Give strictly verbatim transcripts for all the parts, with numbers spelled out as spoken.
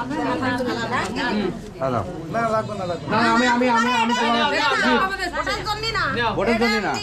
hello না লাগবে না লাগবে না আমি আমি আমি আমি ভোটের জন্য না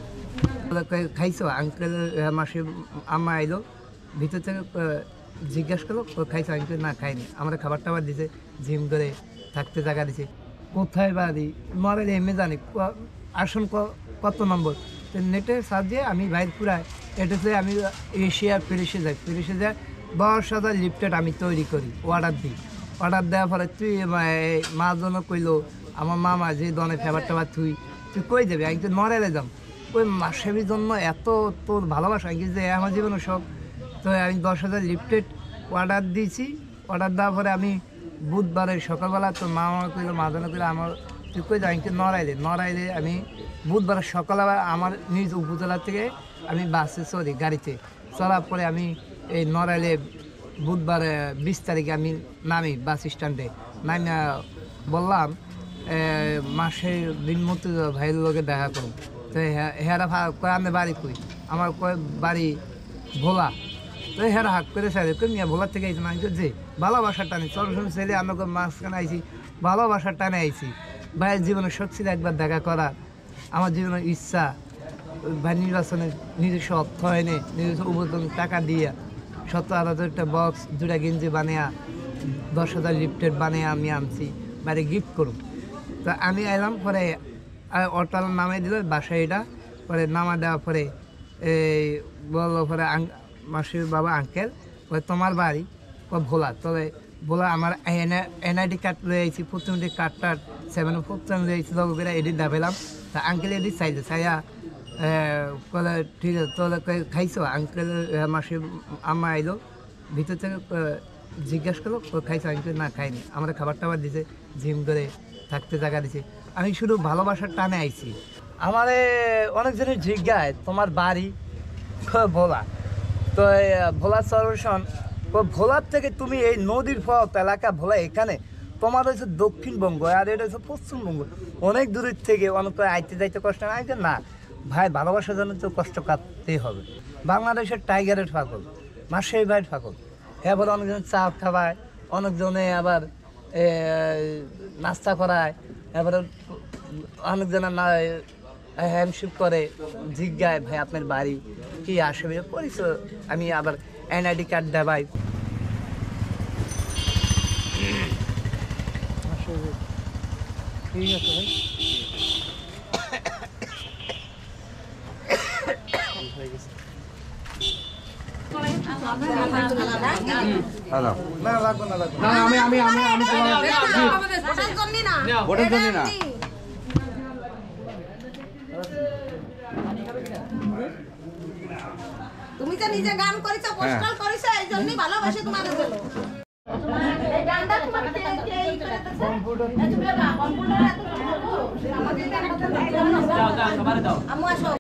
খাইছো আঙ্কেল মাসে আম্মা আইলো ভিতর থেকে জিজ্ঞাসা করলো খাইছো আঙ্কেল না খাইনি আমরা খাবার টাবার দিছে জিম করে থাকতে জায়গা দিছে কোথায় বাড়ি মরে এমনি জানি আসন কত নম্বর নেটে সার্চ দিয়ে আমি বাইর পুরাই এটাতে আমি এশিয়ার প্যারিসে যাই প্যারিসে যাই দশ হাজার লিফটেড আমি তৈরি করি অর্ডার দিই অর্ডার দেওয়ার পরে তুই মা জন্য কইলো আমার মামা যে দনে ফেবার টেবার তুই তুই কই যাবি আমি তো নড়াইলে যাম ওই মাসের জন্য এত তোর ভালোবাসা আমি যে আমার জীবনে সব তো আমি দশ হাজার লিফটেড অর্ডার দিয়েছি অর্ডার দেওয়ার পরে আমি বুধবারের সকালবেলা তো মা আমার কইলো মা জন্য কইলো আমার তুই কই যাবি আমি নড়াইলে নড়াইলে আমি বুধবারের সকালবেলা আমার নিজ উপজেলা থেকে আমি বাসে চলি গাড়িতে চলার পরে আমি এই নড়াইলে বুধবার বিশ তারিখে আমি নামি বাস স্ট্যান্ডে নামি বললাম মাসে দিন মতো ভাইয়ের লোকে দেখা করুন তো হেরা কয় আমি বাড়ি কই আমার কয় বাড়ি ভোলা তো হেরা হাক করে সাইড মিয়া ভোলার থেকে আইছি আমি যে ভালোবাসার টানে চরম ছেলে আমাকে মাঝখানে আইছি ভালোবাসার টানে আইছি ভাইয়ের জীবনে সত্যি একবার দেখা করা আমার জীবনের ইচ্ছা ভাই নির্বাচনে নিজস্ব অর্থ এনে নিজস্ব উপযোগ টাকা দিয়ে সত্তর হাজার একটা বক্স দুটা গেঞ্জি বানিয়া দশ হাজার লিফটেড বানিয়ে আমি আনছি বাইরে গিফট করুন তো আমি এলাম পরে অটোল নামে দিল বাসায় এটা পরে নামা দেওয়ার পরে এই বললো পরে মাসির বাবা আঙ্কেল ওই তোমার বাড়ি ও ভোলা তবে ভোলা আমার এনআইডি কার্ড রয়েছি প্রথমটি কার্ডটার সেভেন প্রথম রয়েছি তবে বেড়া এডিট দাবেলাম তা আঙ্কেল এডিট চাইছে চাইয়া বলে ঠিক আছে তোলে খাইছো আঙ্কেল মাসির আম্মা আইলো ভিতর থেকে জিজ্ঞাসা করলো খাইছো আঙ্কেল না খাইনি আমরা খাবার টাবার দিছে জিম করে থাকতে জায়গা দিছে আমি শুধু ভালোবাসার টানে আইছি আমার অনেকজনের জিজ্ঞায় তোমার বাড়ি ভোলা তো ভোলা সলিউশন ভোলার থেকে তুমি এই নদীর পথ এলাকা ভোলা এখানে তোমার হচ্ছে দক্ষিণবঙ্গ আর এটা হচ্ছে পশ্চিমবঙ্গ অনেক দূরের থেকে অনেক আইতে যাইতে কষ্ট না না ভাই ভালোবাসার জন্য তো কষ্ট কাটতেই হবে বাংলাদেশের টাইগারের ফাঁকল মাসের ভাইয়ের ফাঁকল এবার অনেকজন চা খাওয়ায় অনেকজনে আবার নাস্তা করায় এবার অনেকজনে না হ্যান্ডশেক করে জিজ্ঞায় ভাই আপনার বাড়ি কি আসবে পরিচয় আমি আবার এনআইডি কার্ড দেবাই ঠিক আছে ভাই হ্যালো না লাগবে না লাগবে না আমি আমি আমি আমি ভোটের জন্য না তুমি তো নিজে গান করেছো পোস্টার করেছো এই জন্যই ভালোবাসে তোমাদের জন্য এই গানটা তোমার কে কে এই করেছে কম্পিউটার কম্পিউটার এত আমাদের গানটা দাও দাও সবারে দাও আমু আসো